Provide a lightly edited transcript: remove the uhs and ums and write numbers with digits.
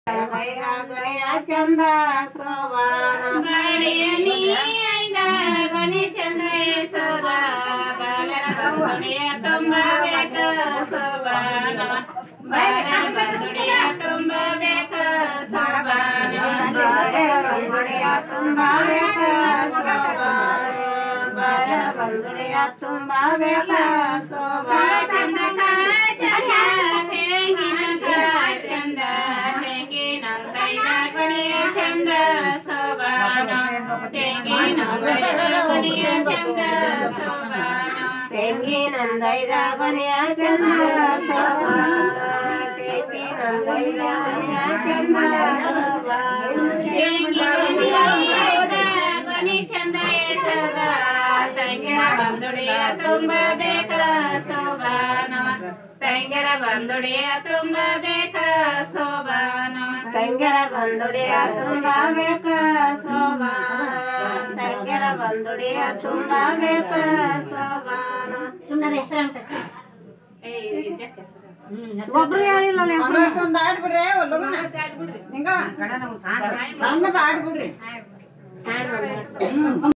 ಚಂದ ಸೋಬಾನ ಗಣಿ ಚಂದ ಸೋದ ಬಾಲರ ಬಂಗುಡಿಯ ತುಂಬಬೇಕ ಸೋಬಾನ ಬಾಲರ ಬಂಗುಡಿಯ ತುಂಬಬೇಕ ಸೋಬಾನ ಬಾಲರ ಬಂಗುಡಿಯ ತುಂಬಬೇಕ ಸೋಬಾನ ಬಾಲರ ಬಂಗುಡಿಯ ತುಂಬಬೇಕ ಸೋಬಾನ ಚಂದ ಚಂದ ತೆಂಗಿನ ಚಂದ ತೆಂಗಿನ ಗಣಿಯ ಚಂದ ಸೋಬಾನ ತೆಂಗಿನ ಗಣಿಯ ಚಂದ ಸೋಬಾನ ತೆಂಗಿನಂದೈದ ಗಣಿಯ ಚಂದ ಸೋಬಾನ ತೆಂಗಿನಂದೈದ ಗಣಿಯ ಚಂದ ಸೋಬಾನ ಗಣಿ ಚಂದ ಸದ ತಂಗಿರ ಬಂದುಡಿಯ ತುಂಬಬೇಕ ಸೋಬಾನ ತಂಗಿರ ಬಂದುಡಿಯ ತುಂಬಬೇಕ ಸೋಬಾನ ತಂಗಿರ ಬಂದುಡಿಯ ತುಂಬಬೇಕ ಸೋಬಾನ ತಂಗಿರ ಬಂದುಡಿಯ ತುಂಬಬೇಕ ಸೋಬಾನ ಸುಮ್ಮನೆ ಹೆಸರು ಒಬ್ರು ಹೇಳಿಲ್ಲ ಒಂದು ಆಡ್ಬಿಡ್ರಿ ಹಿಂಗ ಸಣ್ಣದ ಆಡ್ಬಿಡ್ರಿ